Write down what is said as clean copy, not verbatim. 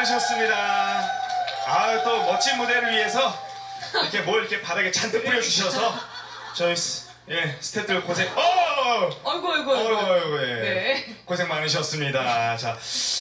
많으셨습니다. 또 멋진 무대를 위해서 이렇게 바닥에 잔뜩 뿌려주셔서 저희 스태프들 고생. 아이고. 예. 네. 고생 많으셨습니다. 자.